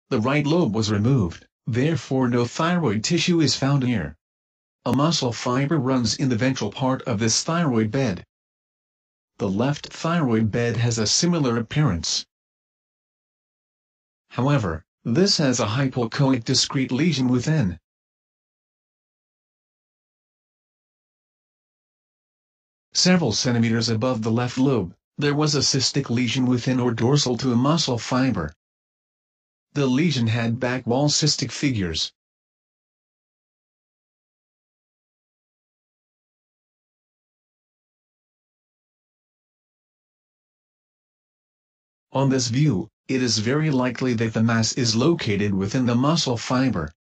The right lobe was removed, therefore no thyroid tissue is found here. A muscle fiber runs in the ventral part of this thyroid bed. The left thyroid bed has a similar appearance. However, this has a hypoechoic discrete lesion within. Several centimeters above the left lobe, there was a cystic lesion within or dorsal to a muscle fiber. The lesion had back wall cystic figures. On this view, it is very likely that the mass is located within the muscle fiber.